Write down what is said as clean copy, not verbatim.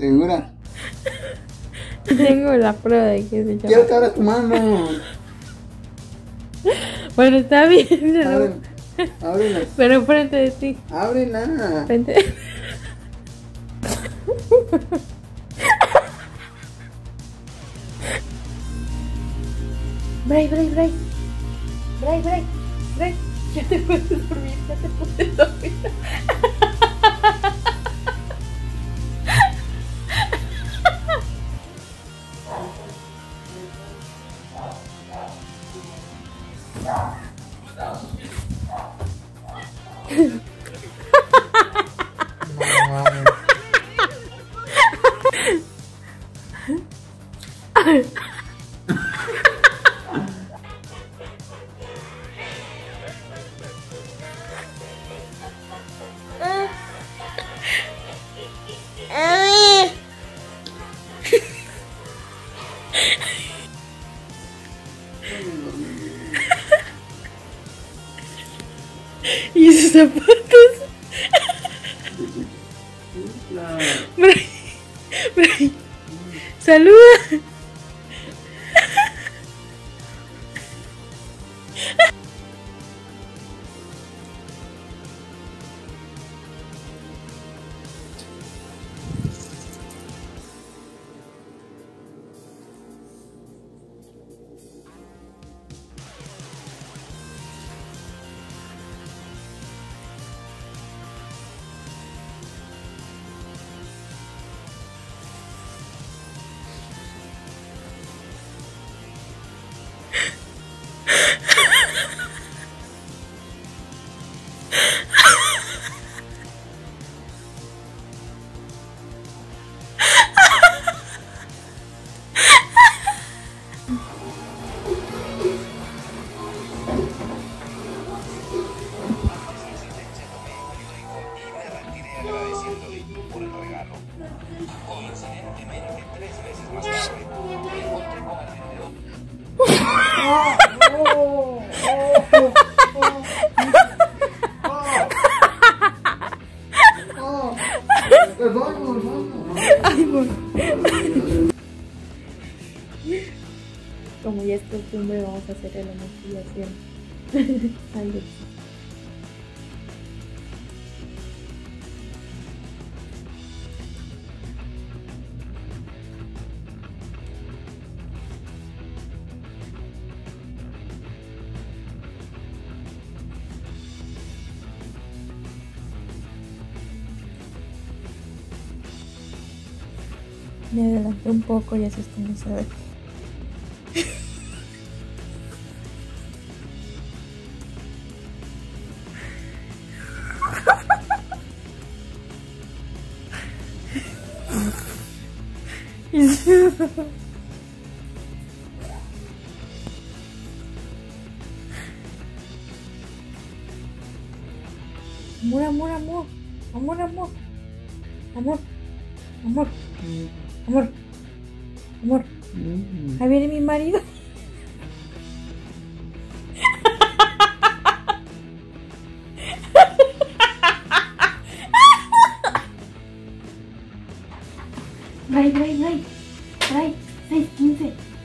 ¿Segura? Tengo la prueba de que se llama. Quiero que abras tu mano. Bueno, está bien. Ábrela. Ábrela. Pero frente de ti. Ábrela. Frente. Bray. Ya te puedes dormir, ¿Y esos zapatos? Bray, saluda. Coincidentemente, 3 meses más tarde, me encontré con el vendedor. Ay, bueno. Como ya es costumbre, vamos a hacer la maquillación. Ay, Dios. Me adelanté un poco y así usted no sabe. Amor. Ahí viene mi marido. Bray, 6:15.